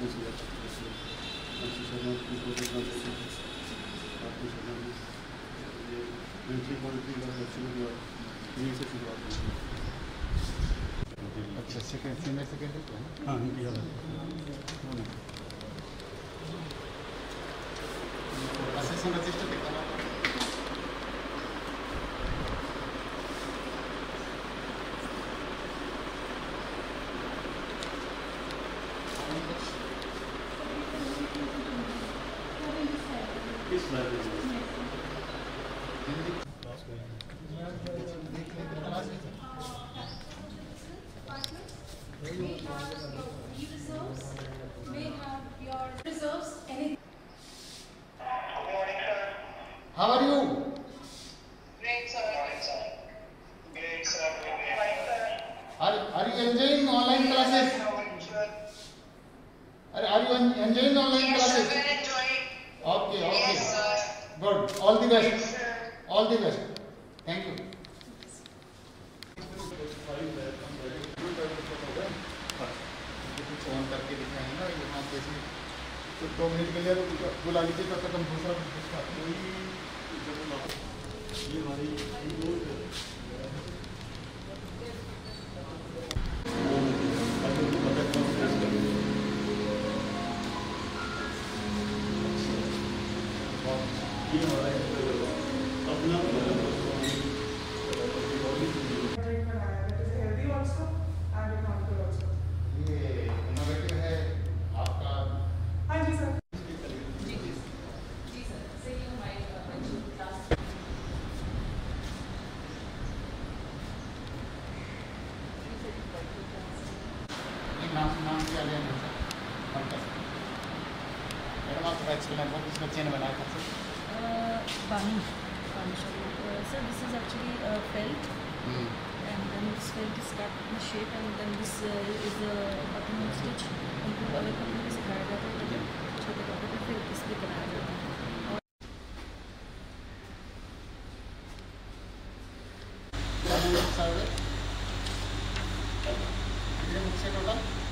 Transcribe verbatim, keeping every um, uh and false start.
अच्छा second senior secondary को हाँ असेसमेंट रजिस्टर दिखाना किस लाइब्रेरी में How are you? Great, sir. Great, sir. Great, sir. Great, sir. Are, are you enjoying online classes? Are, are you enjoying online Yes, classes? sir. We're enjoying. Okay, okay. Yes, sir. Good. All the best. Yes, sir. All the best. Thank you. Phone करके दिखाएंगे ना यहाँ कैसे तो दो minute के लिए बुला लीजिए तब तक हम दूसरा ये हमारी अपना नाम नाम क्या लेना है मैडम आपका बैच के लगभग किस बच्चे ने बनाया था sir Bani. Bani uh, sir, this is actually uh, felt, hmm. and then this felt is cut in shape, and then this uh, is a button stitch. उनको वाले कपड़े में सिखाया जाता है, लेकिन छोटे कपड़े पे फिर इस पे बनाया जाता है. कितने बुक से टोटल